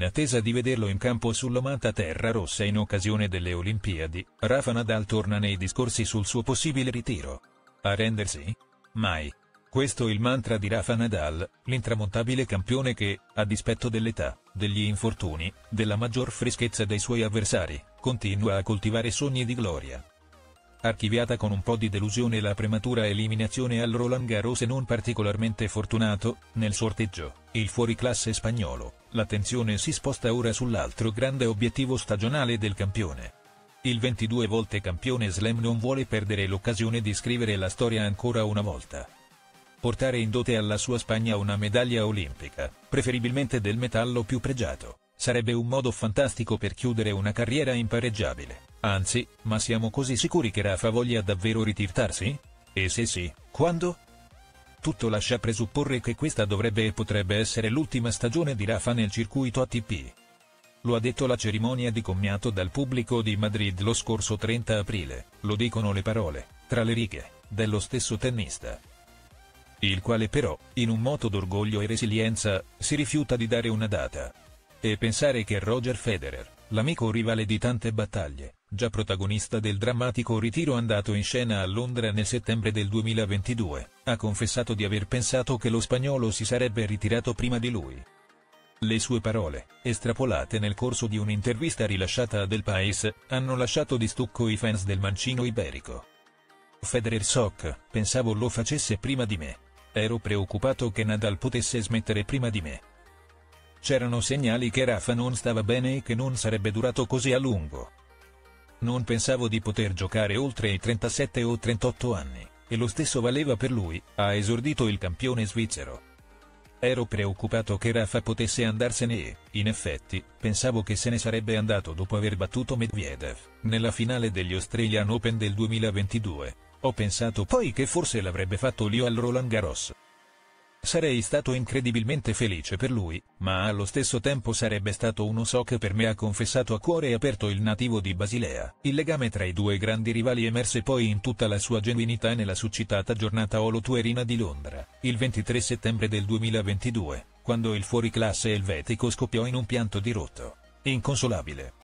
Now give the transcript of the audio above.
attesa di vederlo in campo sull'amata terra rossa in occasione delle Olimpiadi, Rafa Nadal torna nei discorsi sul suo possibile ritiro. Arrendersi? Mai. Questo il mantra di Rafa Nadal, l'intramontabile campione che, a dispetto dell'età, degli infortuni, della maggior freschezza dei suoi avversari, continua a coltivare sogni di gloria. Archiviata con un po' di delusione la prematura eliminazione al Roland Garros e non particolarmente fortunato, nel sorteggio, il fuoriclasse spagnolo, l'attenzione si sposta ora sull'altro grande obiettivo stagionale del campione. Il 22 volte campione slam non vuole perdere l'occasione di scrivere la storia ancora una volta. Portare in dote alla sua Spagna una medaglia olimpica, preferibilmente del metallo più pregiato, sarebbe un modo fantastico per chiudere una carriera impareggiabile. Anzi, ma siamo così sicuri che Rafa voglia davvero ritirarsi? E se sì, quando? Tutto lascia presupporre che questa dovrebbe e potrebbe essere l'ultima stagione di Rafa nel circuito ATP. Lo ha detto la cerimonia di commiato dal pubblico di Madrid lo scorso 30 aprile, lo dicono le parole, tra le righe, dello stesso tennista. Il quale però, in un moto d'orgoglio e resilienza, si rifiuta di dare una data. E pensare che Roger Federer, l'amico rivale di tante battaglie, già protagonista del drammatico ritiro andato in scena a Londra nel settembre del 2022, ha confessato di aver pensato che lo spagnolo si sarebbe ritirato prima di lui. Le sue parole, estrapolate nel corso di un'intervista rilasciata a El País, hanno lasciato di stucco i fans del mancino iberico. Federer pensavo lo facesse prima di me. Ero preoccupato che Nadal potesse smettere prima di me. C'erano segnali che Rafa non stava bene e che non sarebbe durato così a lungo. Non pensavo di poter giocare oltre i 37 o 38 anni, e lo stesso valeva per lui, ha esordito il campione svizzero. Ero preoccupato che Rafa potesse andarsene e, in effetti, pensavo che se ne sarebbe andato dopo aver battuto Medvedev, nella finale degli Australian Open del 2022. Ho pensato poi che forse l'avrebbe fatto lì al Roland Garros. Sarei stato incredibilmente felice per lui, ma allo stesso tempo sarebbe stato uno shock per me, ha confessato a cuore aperto il nativo di Basilea. Il legame tra i due grandi rivali emerse poi in tutta la sua genuinità nella succitata giornata Olotuerina di Londra, il 23 settembre del 2022, quando il fuoriclasse elvetico scoppiò in un pianto dirotto, inconsolabile.